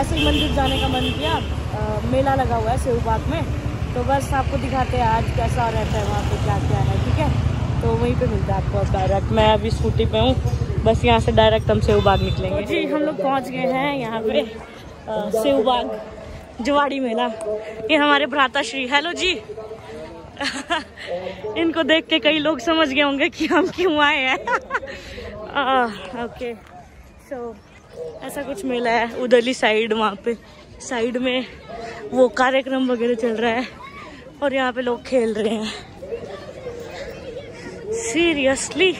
ऐसे ही मंदिर जाने का मन किया। मेला लगा हुआ है सेऊ बाग में, तो बस आपको दिखाते हैं आज कैसा रहता है वहाँ पे, क्या क्या है। ठीक है, तो वहीं पे मिलता है आपको डायरेक्ट। मैं अभी स्कूटी पे हूँ, बस यहाँ से डायरेक्ट हम सेऊ बाग निकलेंगे। जी हम लोग पहुँच गए हैं यहाँ पे सेऊ बाग जवाड़ी मेला। ये हमारे भ्राताश्री, हेलो जी। इनको देख के कई लोग समझ गए होंगे कि हम क्यों आए हैं। ओके, सो ऐसा कुछ मेला है उधरली साइड। वहाँ पे साइड में वो कार्यक्रम वगैरह चल रहा है और यहाँ पे लोग खेल रहे हैं। सीरियसली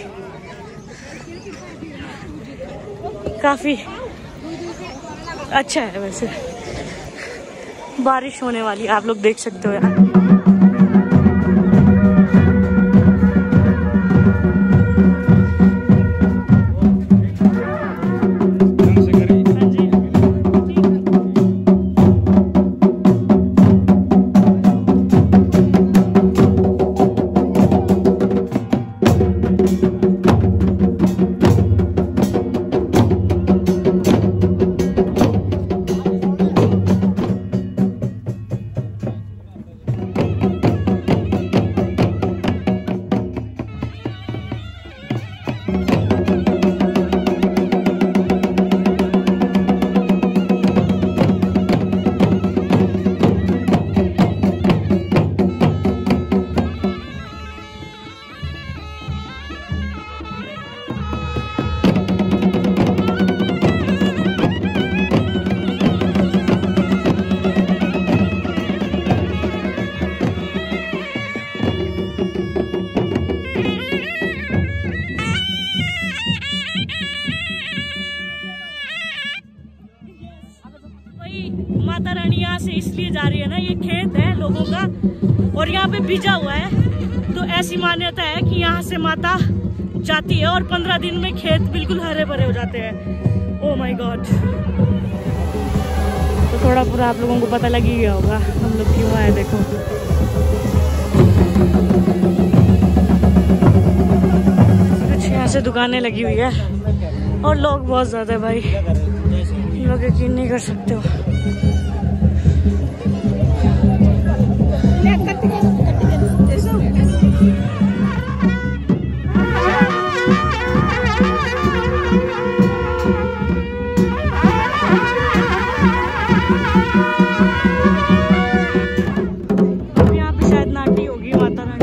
काफी अच्छा है। वैसे बारिश होने वाली है, आप लोग देख सकते हो यार। माता रानी यहाँ से इसलिए जा रही है ना, ये खेत है लोगों का और यहाँ पे भिजा हुआ है, तो ऐसी मान्यता है कि यहाँ से माता जाती है और 15 दिन में खेत बिल्कुल हरे भरे हो जाते हैं। Oh my god. तो थोड़ा पूरा आप लोगों को पता लग ही गया होगा हम लोग क्यों आए। देखो कुछ यहाँ से दुकानें लगी हुई है और लोग बहुत ज्यादा है भाई, लोग यकीन नहीं कर सकते हो। यहाँ पे शायद नाटी होगी माता रानी।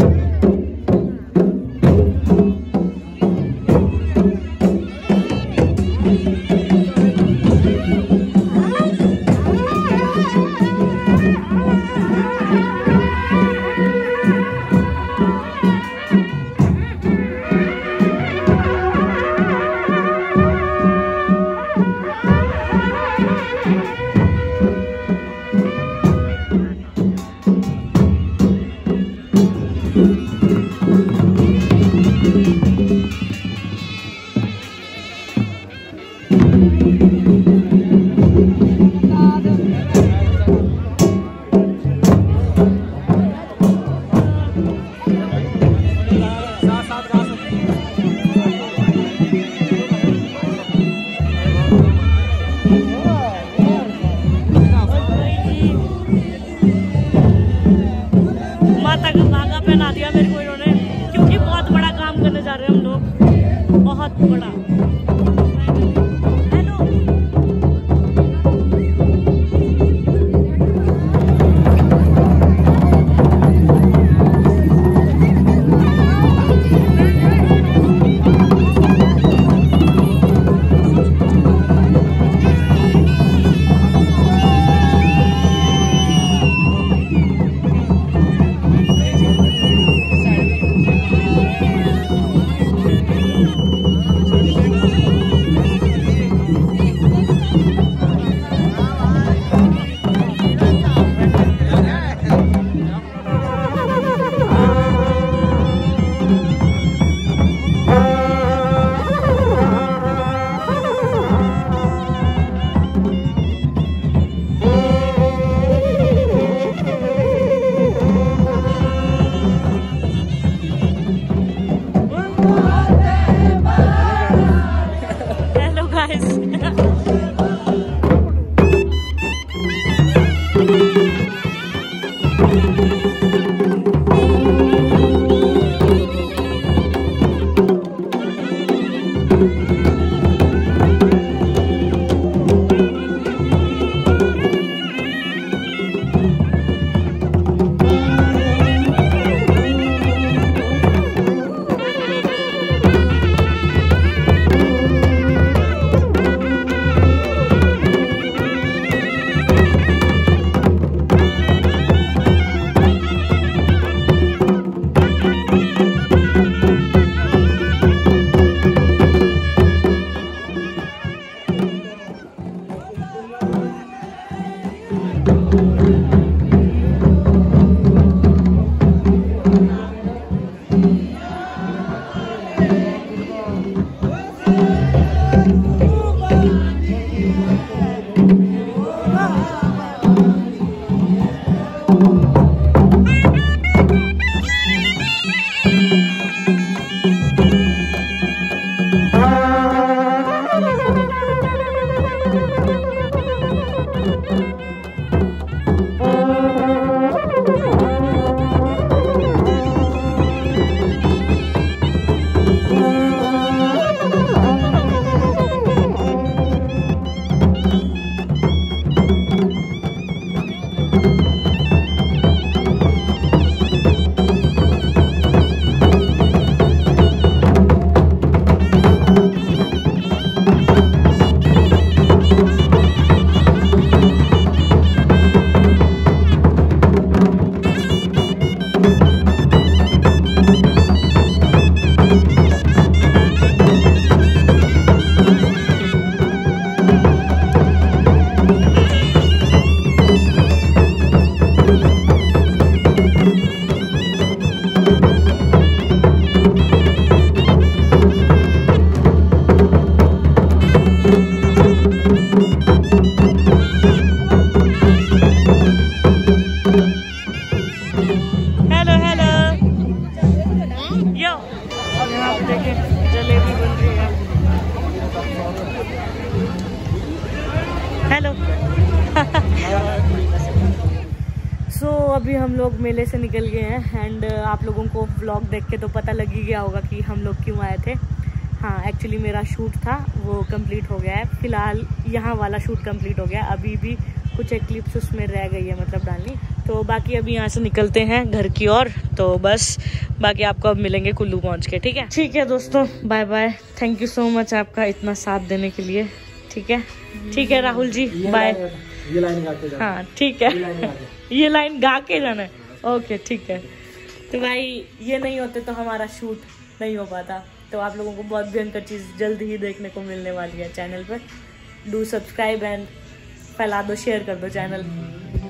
अभी हम लोग मेले से निकल गए हैं एंड आप लोगों को व्लॉग देख के तो पता लग ही गया होगा कि हम लोग क्यों आए थे। हाँ, एक्चुअली मेरा शूट था वो कंप्लीट हो गया है। फ़िलहाल यहाँ वाला शूट कंप्लीट हो गया है, अभी भी कुछ एक क्लिप्स उसमें रह गई है मतलब डालनी। तो बाकी अभी यहाँ से निकलते हैं घर की ओर। तो बस बाकी आपको अब मिलेंगे कुल्लू पहुँच के। ठीक है, ठीक है दोस्तों, bye bye. Thank you so much आपका इतना साथ देने के लिए। ठीक है, ठीक है राहुल जी, बाय। ये लाइन गा के जाना। हाँ ठीक है, ये लाइन गा के जाना है। ओके ठीक है। तो भाई ये नहीं होते तो हमारा शूट नहीं हो पाता। तो आप लोगों को बहुत भयंकर चीज़ जल्द ही देखने को मिलने वाली है चैनल पर। डू सब्सक्राइब एंड फैला दो, शेयर कर दो चैनल।